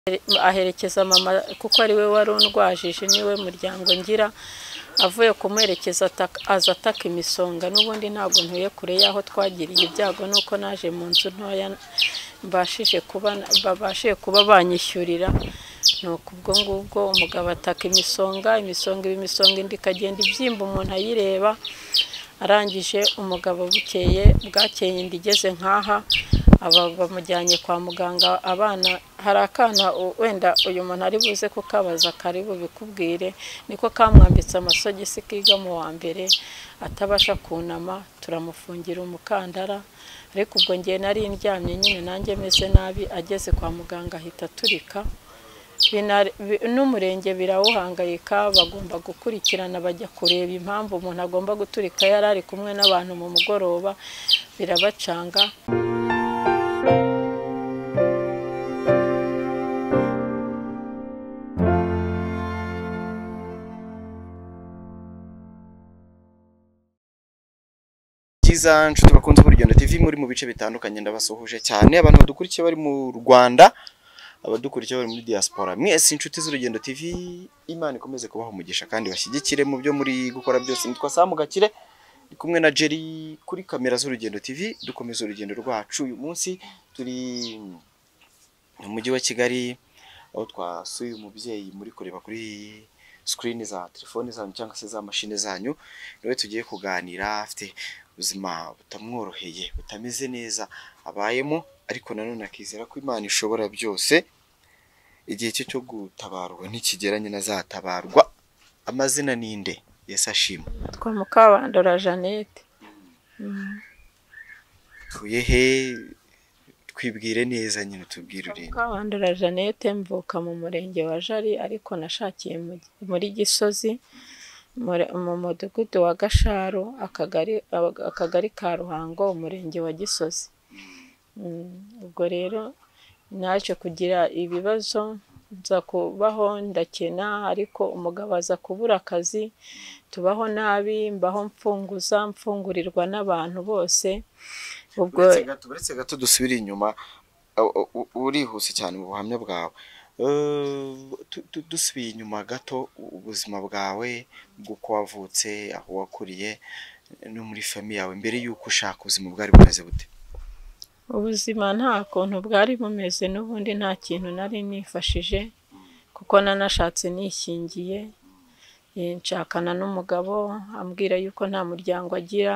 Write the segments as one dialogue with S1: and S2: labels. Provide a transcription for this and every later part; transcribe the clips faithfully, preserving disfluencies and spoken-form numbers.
S1: aherekeza mama kuko ari we wari undwajije niwe muryango ngira avuye kumuherekeza aza ataka imisonga n'ubundi ntabwo ntuye kure yaho twagiriye ibyago nuko naje mu nzu ntoya mbashije kuba babashije kuba banyishyurira nuko ubwo ngubwo umugabo ataka imisonga imisonga imisonga indi kagenda ibyimba umuntu ayireba arangije umugabo bukeye bwakeye ndigeze nkaha aba bamujyanye kwa muganga abana hari akana wenda uyu muntu ari buze kukabaza karibu bikubwire niko kamwambitse amasogisi kiga mu wa mbere atabasha kunama turamufungira umukandara ariko ubwo ngiye nari ndyamye nyine nanjye meze nabi ageze kwa muganga ahita turika n'umurenge birawuhangayika bagomba gukurikirana bajya kureba impamvu umuntu agomba guturika yari ari kumwe n'abantu mu mugoroba birabacanga.
S2: Kiza nshuti bakunze Urugendo T V muri mu bice bitandukanye ndabasuhuje cyane abantu badukurikiye bari mu Rwanda abadukurikiye bari muri diaspora mwese inshuti z'Urugendo T V Imana ikomeze kubaha umugisha kandi bashyigikire mu byo muri gukora byose nitwa Sam Gakire ndi kumwe na Jerry kuri kamera z'Urugendo T V dukomeza urugendo rwacu uyu munsi turi mu mujyi wa Kigali aho twasuye umubyeyi muri kureba kuri screen za telefone zanyu cyangwa se za machine zanyu niwe tugiye kuganira afite ubuzima butamworoheye butameze neza abayemo ariko nanone akizera ko Imana ishobora byose igihe cyo gutabarwa ntikigeranye na zatabarwa. Amazina ninde? Yesu ashimwe.
S1: Twa Mukabandora Jeannette.
S2: Tuyehe twibwire neza nyine tubwire urinde.
S1: Mukabandora Jeannette mvuka mu murenge wa Jari ariko nashakiye muri Gisozi mu mudugudu wa Gasharo akagari akagari ka Ruhango umurenge wa Gisozi. Ubwo rero naje kugira ibibazo nza kubaho ndakena ariko umugabo aza kubura akazi tubaho nabi mbaho mfunguza mfungurirwa n'abantu bose.
S2: Ubwo buretse gato dusubira inyuma urihuse cyane mu buhamya bwawe dusubiye inyuma gato ubuzima bwawe bw'uko wavutse aho wakuriye no muri famille yawe mbere yuko ushaka ubuzima bwari bumeze bute?
S1: Ubuzima nta kuntu bwari bumeze n'ubundi nta kintu nari nifashije kuko nanashatse nishingiye nshakana n'umugabo ambwira yuko nta muryango agira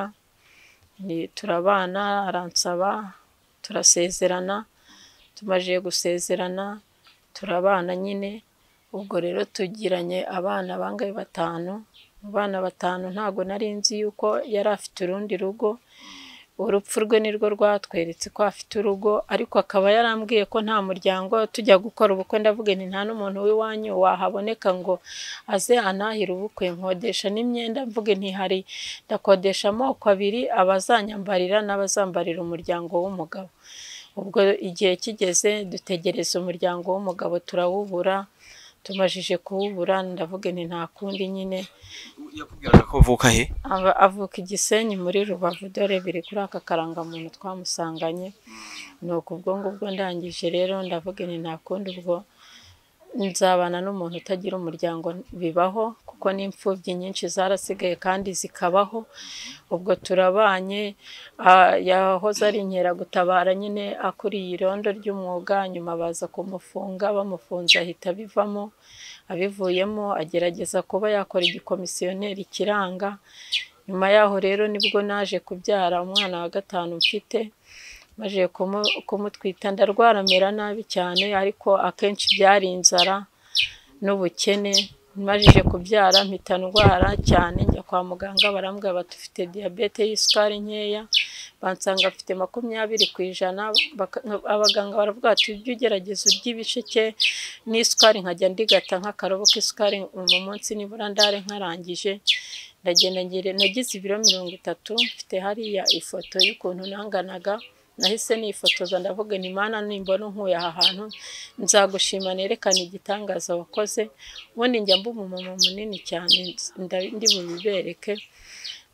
S1: turabana aransaba turasezerana tumaje gusezerana turabana nyine ubwo rero tugiranye abana bangaye batanu abana batanu ntago nari nzi yuko yari afite urundi rugo urupfu rwe nirwo rwatweretse ko afite urugo ariko akaba yarambwiye ko nta muryango tujya gukora ubukwe ndavuga nti nta n'umuntu w'iwanyu wahaboneka ngo aze anahira ubukwe nkodesha n'imyenda mvuge nti hari ndakodesha amoko abiri abazanyambarira n'abazambarira umuryango w'umugabo. Ubwo igihe kigeze dutegereza umuryango w'umugabo turawubura tumajije kuwubura ndavuga nti nta kundi nyine.
S2: Yakubwiraga ko uvuka he?
S1: Avuka Igisenyi muri Rubavu dore biri kuri aka karangamuntu twamusanganye nuko ubwo ngubwo ndangije rero ndavuga nti nta kundi ubwo nzabana n'umuntu utagira umuryango bibaho kuko n'imfubyi nyinshi zarasigaye kandi zikabaho. Ubwo turabanye yahoze ari inkera gutabara nyine akuriye irondo ry'umwuga nyuma baza kumufunga bamufunze ahita bivamo abivuyemo agerageza kuba yakora igikomisiyoneri kiranga. Nyuma yaho rero nibwo naje kubyara umwana wa gatanu mfite maje kumutwita ndarwaramera nabi cyane ariko akenshi byari inzara n'ubukene. Majije kubyara mpita ndwara cyane njya kwa muganga barambwira batufite diabete y'isukari nkeya bansanga afite makumyabiri ku ijana abaganga baravuga ati ujye ugerageza urya ibisheke n'isukari nkajya ndigata nk'akarobo k'isukari mu munsi nibura ndare nkarangije ndagenda ngire nagize ibiro mirongo itatu mfite hariya ifoto y'ukuntu nanganaga nahise nifotoza ndavuga nti Mana nimbona nkuye aha hantu nzagushima nerekana igitangaza wakoze ubundi njya mba umumama munini cyane ndi bubibereke.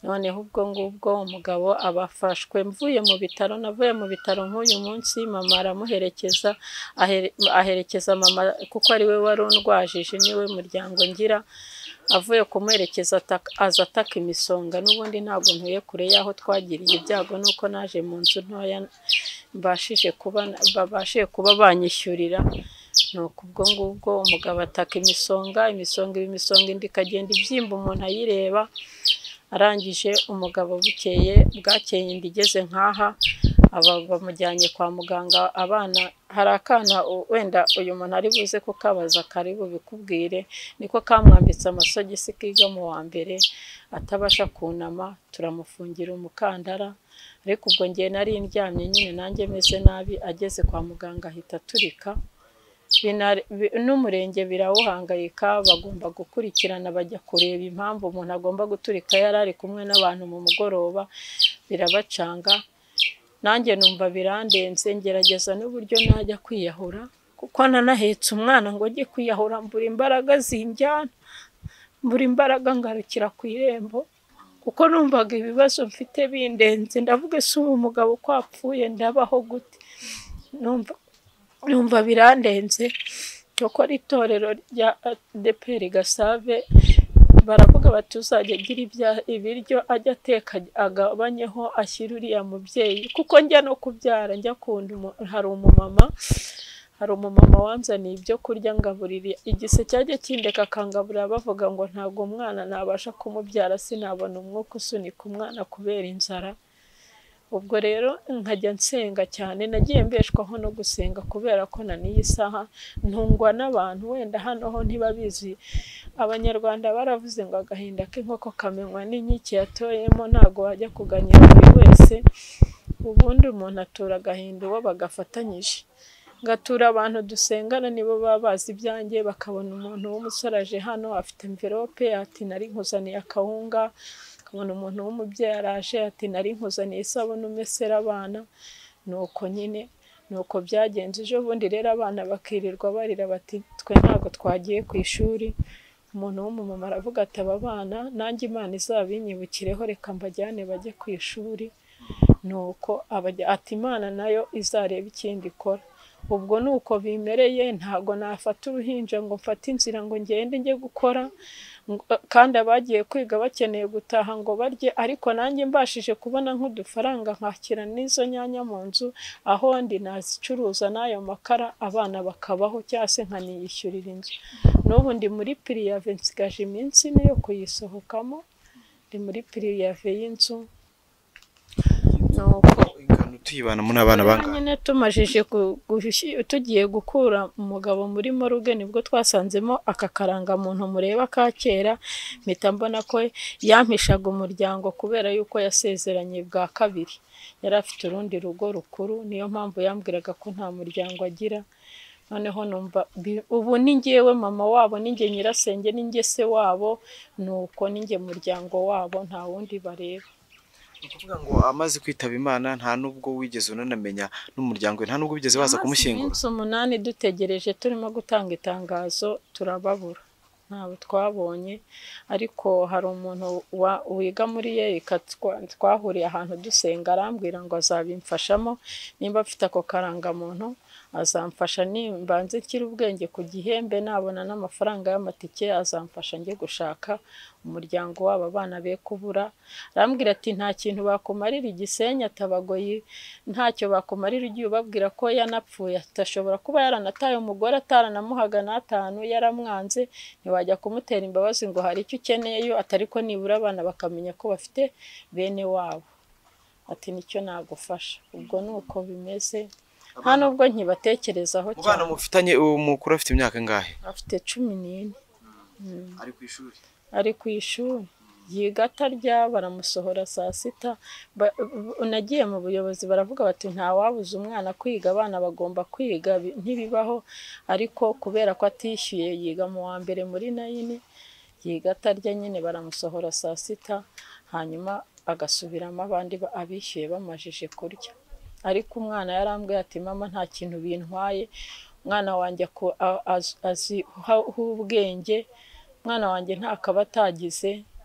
S1: noneho ubwo ngubwo umugabo abafashwe mvuye mu bitaro navuye mu bitaro nk'uyu munsi mama aramuherekeza aherekeza mama kuko ari we wari undwajije niwe muryango ngira avuye kumuherekeza aza ataka imisonga n'ubundi ntabwo ntuye kure y'aho twagiriye ibyago nuko naje mu nzu ntoya mbashije kuba babashije kuba banyishyurira nuko ubwo ngubwo umugabo ataka imisonga imisonga imisonga indi ikagenda ibyimba umuntu ayireba arangije umugabo bukeye bwakeye indi igeze nkaha aba bamujyanye kwa muganga abana hari akana wenda uyu muntu ari buze kukabaza kari bubikubwire niko kamwambitse amasogisi kiga mu wa mbere atabasha kunama turamufungira umukandara ariko ubwo ngiye nari ndyamye nyine nanjye meze nabi ageze kwa muganga ahita turika n'umurenge birawuhangayika bagomba gukurikirana bajya kureba impamvu umuntu agomba guturika yari ari kumwe n'abantu mu mugoroba birabacanga nanjye numva birandenze ngerageza n'uburyo najya kwiyahura kuko nanahetse umwana ngo njye kwiyahura mbura imbaraga zinjyana mbura imbaraga ngarukira ku irembo kuko numvaga ibibazo mfite bindenze ndavuga se ubu mugabo uko apfuye ndabaho gute numva numva birandenze kuko itorero rya A D P R Gasave baravuga bati uzajya agira ibiryo ajya ateka agabanyeho ashyira uriya mubyeyi kuko njya no kubyara njya kunda hari umumama hari umumama wanzaniye ibyo kurya ngaburira igise cyajya kindeka kangaburira bavuga ngo ntabwo umwana nabasha kumubyara sinabona umwuka usunika umwana kubera inzara ubwo rero nkajya nsenga cyane nagiye mbeshwaho no gusenga kubera ko na niyi saha ntungwa n'abantu wenda hano ho ntibabizi abanyarwanda baravuze ngo agahinda k'inkoko kamenywa n'inkike yatoyemo ntago wajya kuganyira buri wese ubundi umuntu atura agahinda uwo bagafatanyije ngatura abantu dusengana nibo baba bazi ibyanjye bakabona umuntu w'umusore aje hano afite envelope ati nari nkuzaniye akawunga kabona umuntu w'umubyeyi araje ati nari nkuzaniye isabune umesera abana nuko nyine nuko byagenze ejo bundi rero abana bakirirwa barira bati twe ntago twagiye ku ishuri umuntu w'umumama aravuga ati aba bana nanjye Imana izabinyibukireho reka mbajyane bajye ku ishuri nuko abajya ati Imana nayo izareba ikindi ikora ubwo nuko bimereye ntago nafata uruhinja ngo mfate inzira ngo ngende njye gukora kandi abagiye kwiga bakeneye gutaha ngo barye ariko nanjye mbashije kubona nk'udufaranga nkakira n'izo nyanya mu nzu aho ndi nazicuruza n'ayo makara abana bakabaho cyase nkaniyishyurira inzu n'ubu ndi muri piriyave nsigaje iminsi ine yo kuyisohokamo ndi muri piriyave y'inzu nuko
S2: tuyibana muri abana banga
S1: nyine tumajije tugiye gukura umugabo muri moruge nibwo twasanzemo aka karanga muntu mureba ka kera mpita mbona ko yampishaga umuryango kubera yuko yasezeranye bwa kabiri yari afite urundi rugo rukuru niyo mpamvu yambwiraga ko nta muryango agira noneho numva ubu ni ngewe mama wabo ninge nyirasenge ninge se wabo nuko ninge muryango wabo nta wundi bareba
S2: kuvuga ngo amaze kwitaba Imana nta nubwo wigeze unanamenya n'umuryango nta nubwo bigeze baza kumushyingura
S1: iminsi umunani dutegereje turimo gutanga itangazo turababura ntabwo twabonye ariko hari umuntu wiga muri Yerika twahuriye ahantu dusenga arambwira ngo azabimfashamo nimba afite ako karangamuntu azamfasha nimbanze kiri ubwenge ku gihembe nabona n'amafaranga y'amatike azamfasha njye gushaka umuryango w'aba bana be kubura arambwira ati nta kintu bakumarira igisenya tabagoyi ntacyo bakumarira ugiye ubabwira ko yanapfuye atashobora kuba yaranataye umugore ataranamuhaga n'atanu yaramwanze ntiwajya kumutera imbabazi ngo hari icyo ukeneyeyo atari ko nibura abana bakamenya ko bafite bene wabo ati nicyo nagufasha ubwo nuko bimeze nta nubwo nkibatekerezaho cyane
S2: umwana mufitanye umukuru afite imyaka ngahe
S1: afite cumi n'ine
S2: ari ku ishuri
S1: ari ku ishuri yiga atarya baramusohora saa sita unagiye mu buyobozi baravuga bati nta wabuze umwana kwiga abana bagomba kwiga ntibibaho ariko kubera ko atishyuye yiga mu wa mbere muri nayini yiga atarya nyine baramusohora saa sita hanyuma agasubiramo abandi abishyuye bamajije kurya ariko umwana yarambwiye ati mama nta kintu bintwaye umwana wanjye azi ubwenge umwana wanjye nta kaba atagize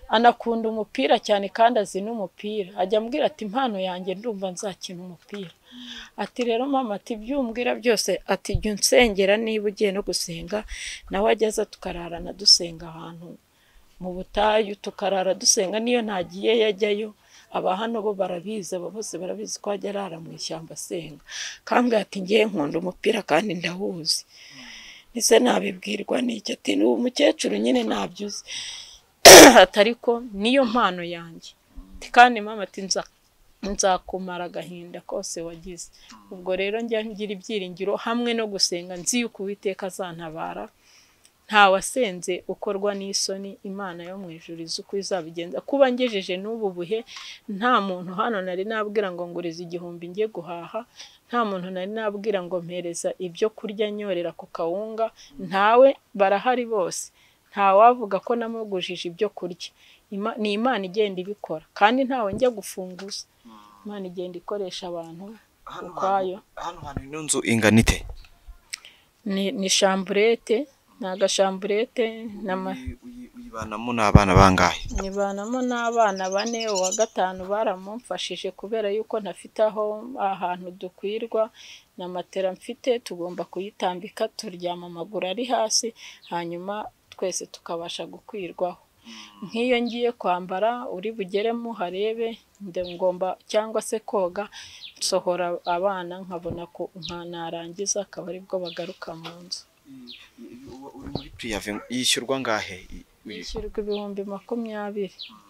S1: anakunda umupira cyane kandi azi n'umupira, ajya ambwira ati impano yanjye ndumva nzakina umupira. Ati rero mama, ati byumbwira byose, ati jya unsengera niba ugiye no gusenga. Nawe ajyaza tukararana dusenga ahantu mu butayu, tukarara dusenga, niyo ntagiye yajyayo. Aba hano bo barabizi, aba bose barabizi ko ajya arara mu ishyamba asenga. Kambwira ati ngiye nkunda umupira kandi ndawuzi. Ese nabibwirwa n'iki? Ati ni umukecuru nyine nabyuze. Ati ariko niyo mpano yanjye. Kandi mama ati nza nzakumara agahinda kose wagize. Ubwo rero njya ngira ibyiringiro hamwe no gusenga, nzi yuko Uwiteka azantabara. Nta wasenze ukorwa n'isoni, Imana yo mu ijuru izi uko izabigenza. Kuba ngejeje n'ubu buhe, nta muntu hano nari nabwira ngo nguriza igihumbi njye guhaha, nta muntu nari nabwira ngo mpereza ibyo kurya nyorera ku kawunga, ntawe, barahari bose. Nta wavuga ko namugujije ibyo kurya. Ni Imana igenda ibikora, kandi ntawe njya gufunguza. Imana igenda ikoresha abantu ukwayo.
S2: Hano hantu ino nzu ingana ite?
S1: Ni ni chambrette, ni agashamburete.
S2: Uyibanamo n'abana bangahe?
S1: Nibanamo n'abana bane, uwa gatanu baramumfashije kubera yuko ntafite aho ahantu dukwirwa, na matera mfite tugomba kuyitambika turyama amaguru ari hasi, hanyuma twese tukabasha gukwirwaho. Nk'iyo ngiye kwambara uri bugeremo harebe ngomba cyangwa se koga, nsohora abana nkabona ko nkanarangiza akaba aribwo bagaruka mu nzu.
S2: Uri muri prive yishyurwa ngahe?
S1: Yishyurwa ibihumbi makumyabiri.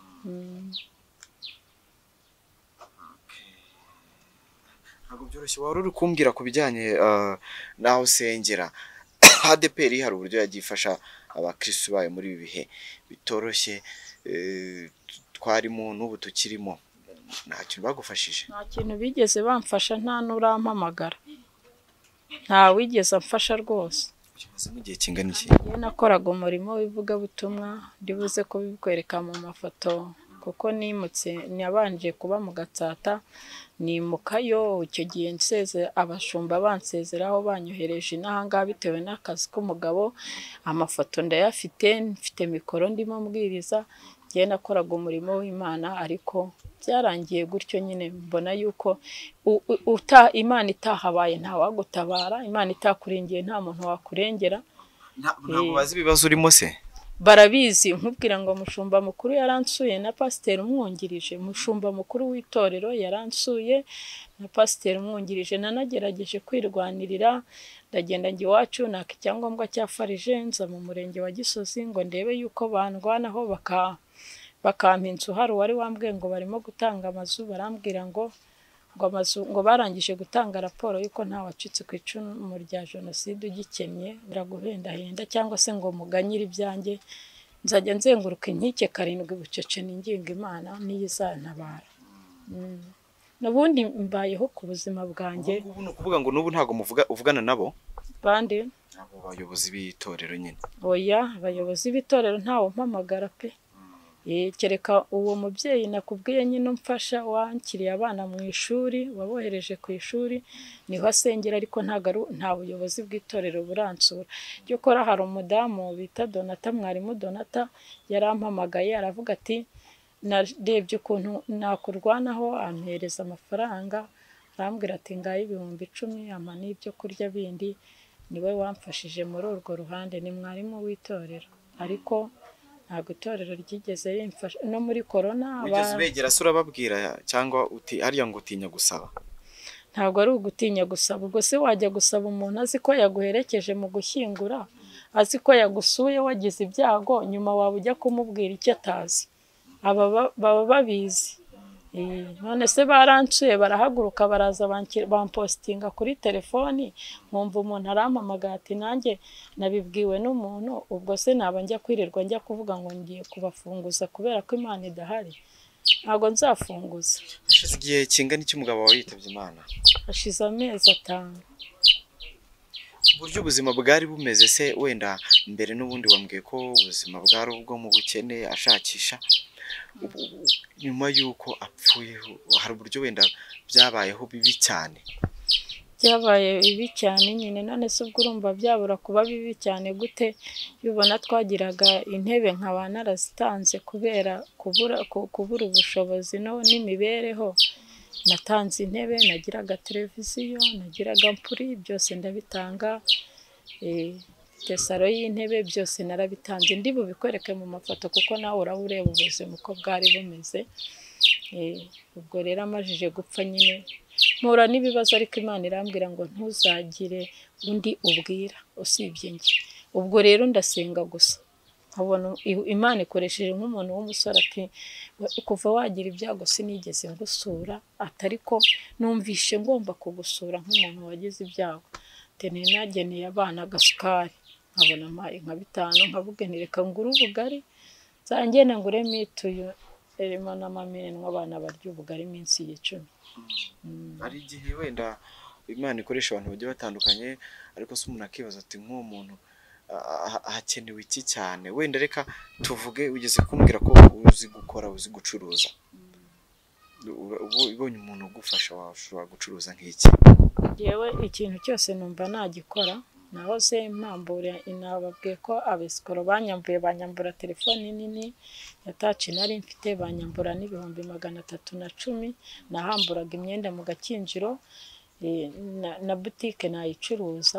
S2: Ntabwo byoroshye. Wari uri kumbwira ku bijyanye n'aho usengera. A D P R hari uburyo yagifasha abakristo bayo muri ibi bihe bitoroshye twarimo n'ubu tukirimo. Nta kintu bagufashije?
S1: Nta kintu bigeze bamfasha, nta n'urampamagara, nta wigeze amfasha rwose.
S2: Kimaze mu gihe kingana iki?
S1: Iyo nakoraga umurimo w'ivugabutumwa, ndibuze ko bikwereka mu mafoto, kuko nimutse nabanje kuba mu Gatsata, nimukayo. Icyo gihe nseze abashumba bansezeraho banyohereje n'ahangaha bitewe n'akazi k'umugabo. Amafoto ndayafite, mfite mikoro ndimo mbwiriza. Ngiye nakoraga umurimo w'Imana, ariko byarangiye gutyo nyine. Mbona yuko uta Imana itahabaye nta wagutabara, Imana itakuringiye nta muntu wakurengera.
S2: Ntabwo bazi ibibazo urimo se?
S1: Barabizi. Nkubwira ngo mushumba mukuru yaransuye na pasiteri umwungirije, mushumba mukuru w'itorero yaransuye na pasiteri umwungirije. Nanagerageje kwirwanirira, ndagenda njye iwacu naka icyangombwa cya farije, nza mu murenge wa Gisozi ngo ndebe yuko bandwanaho baka bakampa inzu. Hari uwari wambwiye ngo barimo gutanga amazu, barambwira ngo ngo amazu ngo barangije gutanga raporo yuko nta wacitse ku icumu rya jenoside ugikennye, biraguhendahenda, cyangwa se ngo muganyire ibyanjye. Nzajya nzenguruka inkike karindwi bucece ninginga Imana niyo izantabara. N'ubundi mbayeho ku buzima bwanjye.
S2: Ubu ni ukuvuga ngo n'ubu ntabwo muvuga uvugana nabo?
S1: Bande?
S2: Abo bayobozi b'itorero nyine.
S1: Oya, abayobozi b'itorero ntawo mpamagara pe. Kereka uwo mubyeyi nakubwiye nyine umfasha wankiriye abana mu ishuri, wabohereje ku ishuri, niho asengera, ariko nta buyobozi bw'itorero buransura. Cyo kora hari umudamu bita Donata, mwarimu Donata, yarampamagaye aravuga ati narebye ukuntu nakurwanaho, ampereza amafaranga, arambwira ati ngaye ibihumbi icumi ama n'ibyo kurya bindi. Niwe wamfashije muri urwo ruhande, ni mwarimu w'itorero, ariko ntabwo itorero ryigeze rimfasha. No muri corona
S2: wigeze begera se urababwira cyangwa uti ariya ngo utinya gusaba?
S1: Ntabwo ari ugutinya gusaba. Ubwo se wajya gusaba umuntu azi ko yaguherekeje mu gushyingura, azi ko yagusuye wagize ibyago, nyuma waba ujya kumubwira icyo atazi? Aba baba babizi. None se baransuye, barahaguruka baraza bampostinga kuri telefoni, nkumva umuntu arampamagara ati nanjye nabibwiwe n'umuntu. Ubwo se naba njya kwirirwa njya kuvuga ngo ngiye kubafunguza kubera ko Imana idahari? Ntabwo nzafunguza.
S2: Hashize igihe kingana iki umugabo wawe yitabye Imana?
S1: Hashize amezi atanu.
S2: Uburyo ubuzima bwari bumeze se wenda mbere? N'ubundi wambwiye ko ubuzima bwari ubwo mu bukene ashakisha, nyuma yuko apfuye hari uburyo wenda byabayeho bibi cyane?
S1: byabaye bibi cyane nyine, none se ubwo urumva byabura kuba bibi cyane gute? Iyo ubona twagiraga intebe nkaba narazitanze kubera kubura kubura ubushobozi n'imibereho, natanze intebe, nagiraga televiziyo, nagiraga ampuri, byose ndabitanga. Salo y'intebe byose narabitanze, ndi bubikwereke mu mafoto kuko nawe uraba ureba ubuzima uko bwari bumeze. Ubwo rero amajije gupfa nyine mpura n'ibibazo, ariko Imana irambwira ngo ntuzagire undi ubwira usibye njye. Ubwo rero ndasenga gusa, nkabona Imana ikoresheje nk'umuntu w'umusore ati kuva wagira ibyago sinigeze ngusura, atari ko numvishe ngomba kugusura nk'umuntu wagize ibyago. Tene nageneye abana agasukari, nkabona amaye nka bitanu, nkavuga nti reka ngure ubugari nzangenda ngure mituyu erimo n'amamenwa abana barya ubugari iminsi y'icumi.
S2: Hari igihe wenda Imana ikoresha abantu bagiye batandukanye, ariko se umuntu akibaza ati nk'uwo muntu hakenewe iki cyane? Wenda reka tuvuge ugeze kumbwira ko uzi gukora, uzi gucuruza, ubonye umuntu ugufasha washobora gucuruza nk'iki?
S1: Yewe ikintu cyose numva nagikora. Nahoze mpambura, inababwiye ko abesikoro banyambuye, banyambura telefoni nini ya taci nari mfite, banyambura n'ibihumbi magana atatu na cumi. Nahamburaga imyenda mu Gakinjiro, na butike nayicuruza.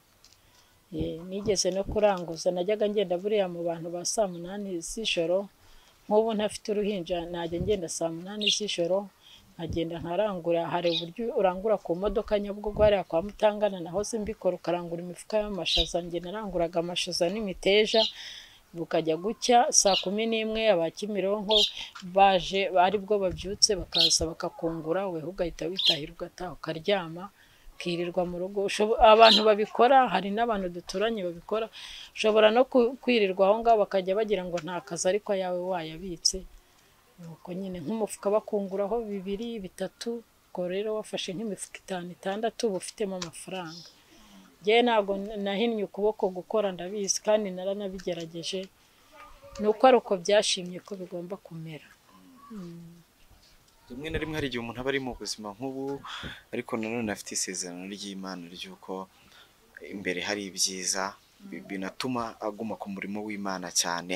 S1: Nigeze no kuranguza, najyaga ngenda buriya mu bantu ba saa munani z'ijoro. Nk'ubu ntafite uruhinja najya ngenda saa munani z'ijoro, nkagenda nkarangura. Hari uburyo urangura ku modoka Nyabugogo hariya kwa Mutangana, nahoze mbikora, ukarangura imifuka y'amashaza. Njye naranguraga amashaza n'imiteja, bukajya gucya saa kumi n'imwe aba Kimironko baje ari bwo babyutse bakaza bakakungura, weho ugahita witahira ugataha ukaryama ukirirwa mu rugo. Abantu babikora, hari n'abantu duturanye babikora, ushobora no kwirirwa aho ngaho bakajya bagira ngo nta kazi, ariko yawe wayabitse. Nuko nyine nk'umufuka bakunguraho bibiri bitatu, ubwo rero wafashe nk'imifuka itanu itandatu uba ufitemo amafaranga. Njyewe ntabwo nahinnye ukuboko gukora, ndabizi kandi naranabigerageje, ni uko ari uko byashimye ko bigomba kumera.
S2: Rimwe na rimwe hari igihe umuntu aba ari mu buzima nk'ubu, ariko nanone afite isezerano ry'Imana ry'uko imbere hari ibyiza binatuma aguma ku murimo w'Imana cyane.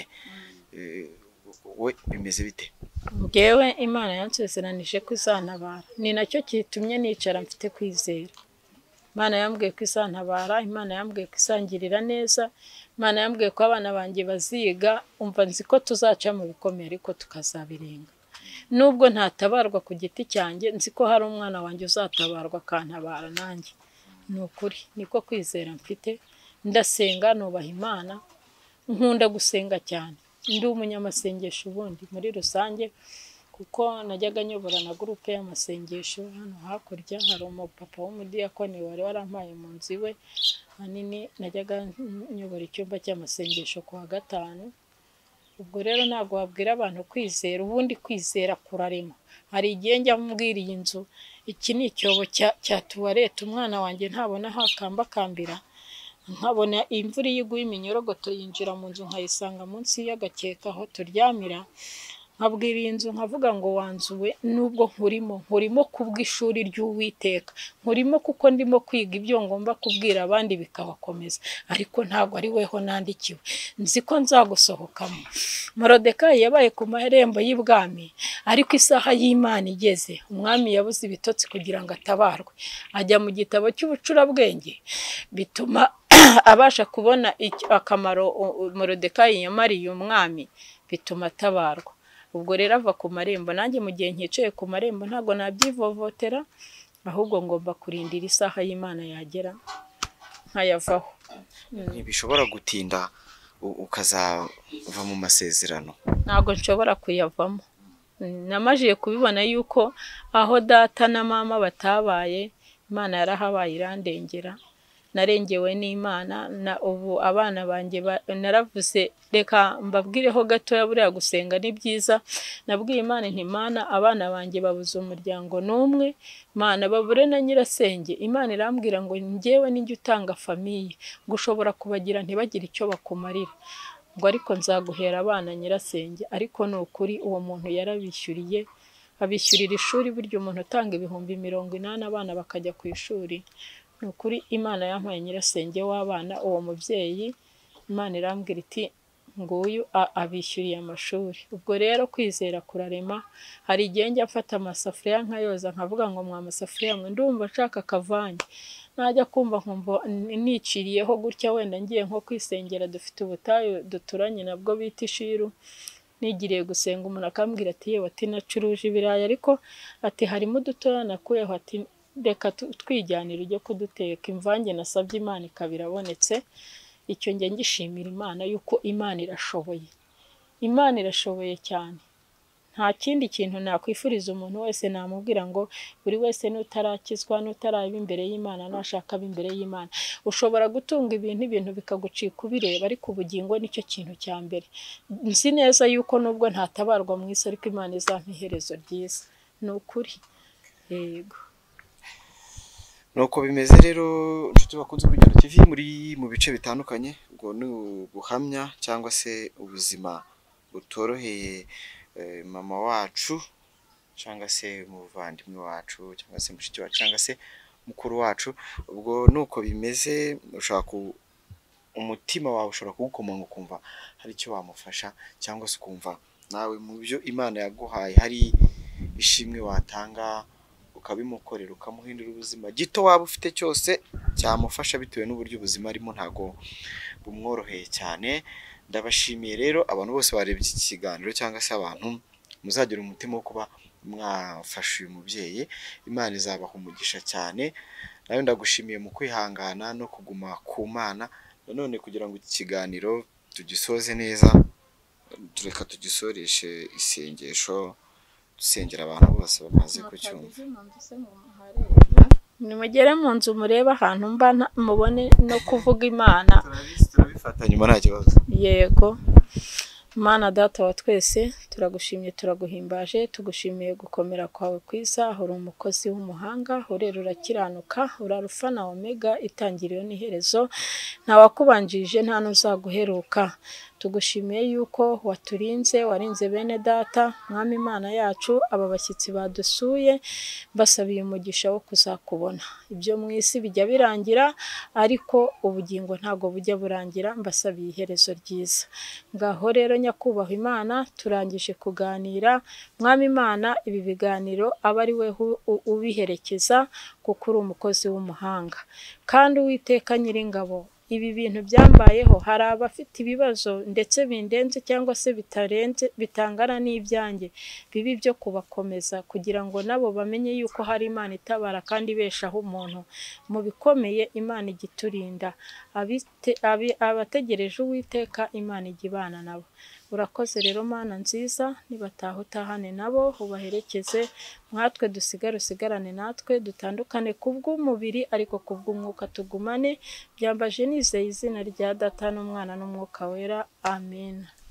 S2: We bimeze bite?
S1: Njyewe Imana yansezeranije ko izantabara, ni nacyo kitumye nicara mfite kwizera. Imana yambwiye ko izantabara, Imana yambwiye ko izangirira neza, Imana yambwiye ko abana banjye baziga. Umva nzi ko tuzaca mu bikomeye ariko tukazabirenga. Nubwo ntatabarwa ku giti cyanjye, nzi ko hari umwana wanjye uzatabarwa akantabara nanjye. Ni ukuri, niko kwizera mfite. Ndasenga, nubaha Imana, nkunda gusenga cyane. Ndi umunyamasengesho ubundi muri rusange, kuko najyaga nyobora na gurupe y'amasengesho hano hakurya. Hari umupapa w'umudiyakoni wari warampaye mu nzu iwe hanini, najyaga nyobora icyumba cy'amasengesho ku wa gatanu. Ubwo rero ntabwo wabwira abantu kwizera, ubundi kwizera kurarema. Hari igihe njya mbwira iyi nzu, iki ni icyobo cya tuwarete, umwana wanjye ntabona hakambakambira, nkabona imvura iyo iguye iminyorogoto yinjira mu nzu nkayisanga munsi y'agakeka aho turyamira. Nkabwira iyi nzu nkavuga ngo wanzuwe, nubwo nkurimo nkurimo kubw'ishuri ry'Uwiteka, nkurimo kuko ndimo kwiga ibyo ngomba kubwira abandi bikabakomeza, ariko ntabwo ari weho nandikiwe. Nzi ko nzagusohokamo. Morodekayi yabaye ku marembo y'ibwami, ariko isaha y'Imana igeze, umwami yabuze ibitotsi kugira ngo atabarwe. Ajya mu gitabo cy'ubucurabwenge, bituma abasha kubona akamaro Morodekayi yamariye umwami, bituma atabarwa. Ubwo rero ava ku marembo. Nanjye mu gihe nkicaye ku marembo ntabwo nabyivovotera, ahubwo ngomba kurindira isaha y'Imana yagera nkayavaho.
S2: Ntibishobora gutinda ukazava mu masezerano?
S1: Ntabwo nshobora kuyavamo. Namajije kubibona yuko aho data na mama batabaye, Imana yarahabaye irandengera. Narengewe n'Imana, na ubu abana banjye naravuze reka mbabwireho gatoya, buriya gusenga ni byiza. Nabwiye Imana nti Mana, abana banjye babuze umuryango n'umwe, Mana babure na nyirasenge. Imana irambwira ngo njyewe ninjye utanga famiye, gushobora kubagira ntibagire icyo bakumarira, ngo ariko nzaguhera abana nyirasenge. Ariko ni ukuri uwo muntu yarabishyuriye, abishyurira ishuri, burya umuntu utanga ibihumbi mirongo inani abana bakajya ku ishuri. Ni ukuri Imana yampaye nyirasenge w'abana, uwo mubyeyi Imana irambwira iti nguyu abishyuriye amashuri. Ubwo rero kwizera kurarema. Hari igihe njya mfata amasafuriya nkayoza nkavuga ngo mwa masafuriya mwe ndumva nshaka akavange, najya kumva nkumva niciriyeho gutya, wenda ngiye nko kwisengera, dufite ubutayu duturanye nabwo bita Ishiru, nigiriye gusenga umuntu akambwira ati yewe ati nacuruje ibirayi ariko ati harimo udutoya nakuyeho, ati reka twijyanire ujye kuduteka. Imvange nasabye Imana ikaba irabonetse. Icyo njye ngishimira Imana yuko Imana irashoboye. Imana irashoboye cyane. Nta kindi kintu nakwifuriza umuntu wese, namubwira ngo buri wese n'utarakizwa n'utaraba imbere y'Imana nashaka imbere y'Imana. Ushobora gutunga ibintu ibintu bikagucika ubireba, ariko ubugingo nicyo kintu cya mbere. Nzi neza yuko nubwo ntatabarwa mu isi ariko Imana izampa iherezo ryiza. Ni ukuri. Yego.
S2: Nuko bimeze rero inshuti bakunze Urugendo T V muri mu bice bitandukanye, ubwo ni ubuhamya cyangwa se ubuzima butoroheye mama wacu cyangwa se umuvandimwe wacu cyangwa se mushiki wacu cyangwa se mukuru wacu. Ubwo nuko bimeze, ushaka umutima wawe ushobora kugukomanga ukumva hari icyo wamufasha, cyangwa se ukumva nawe mu byo Imana yaguhaye hari ishimwe watanga ukabimukorera, ukamuhindura ubuzima gito waba ufite cyose cyamufasha bitewe n'uburyo ubuzima arimo ntago bumworoheye cyane. Ndabashimiye rero abantu bose barebye iki kiganiro, cyangwa se abantu muzagira umutima wo kuba mwafasha uyu mubyeyi. Imana izabaha umugisha cyane. Nawe ndagushimiye mu kwihangana no kuguma ku Mana. Nanone kugira ngo iki kiganiro tugisoze neza, tureka tugisoreshe isengesho dusengera abantu bose bamaze kucyumva.
S1: Nimugere mu nzu murebe ahantu mba mubone no kuvuga Imana.
S2: Turabifata nyuma nta kibazo.
S1: Yego. Mana data wa twese, turagushimye turaguhimbaje, tugushimiye gukomera kwawe kwiza. Uri umukozi w'umuhanga, urera urakiranuka, urarufa na omega, itangiriro n'iherezo. Nta wakubanjije nta n'uzaguheruka. Tugushimiye yuko waturinze, warinze bene data. Mwami Imana yacu, aba bashyitsi badusuye basabiye umugisha wo kuzakubona. Ibyo mu isi bijya birangira, ariko ubugingo ntago bujya burangira. Mbasabiye iherezo ryiza. Ngaho rero nyakubahwa Imana, turangije kuganira. Mwami Imana, ibi biganiro aba ari we ubiherekeza, kuko uri umukozi w'umuhanga. Kandi Uwiteka Nyiringabo, ibi bintu byambayeho, hari abafite ibibazo ndetse bindenze cyangwa se bitarenze bitangana n'ibyanjye, bibi byo kubakomeza kugira ngo nabo bamenye yuko hari Imana itabara kandi ibeshaho umuntu. Mu bikomeye Imana igiturinda, abategereje Uwiteka Imana ijya ibana nabo. Urakoze rero Mana nziza, nibataha utahane nabo, ubaherekeze. Mwatwe dusigare usigarane natwe, dutandukane kubw'umubiri ariko kubw'umwuka tugumane. Byambaje nizeye izina rya Data n'Umwana n'Umwuka Wera. Amen.